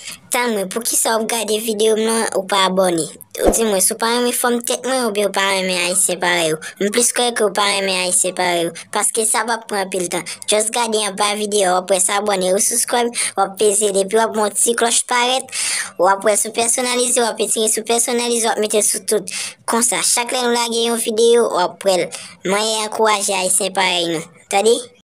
Tan mwen, pou ki sa ou gade video mnan ou pa abone? Ou di mwen, sou pa reme fom tet mwen ou bi ou pa reme Haitien pare ou? Mwen plis kwe ke ou pa reme Haitien pare ou. Paske sa va pran pil tan. Just gade yon ba video, wapwe sa abone ou subscribe, wap pese depi wap mon ti cloche paret, wapwe sou personalize, wap etire sou personalize, wap mette sou tout. Kon sa, chak le nou lage yon video, wapwe mwen yon encouraje Haitien pare nou. Tadi?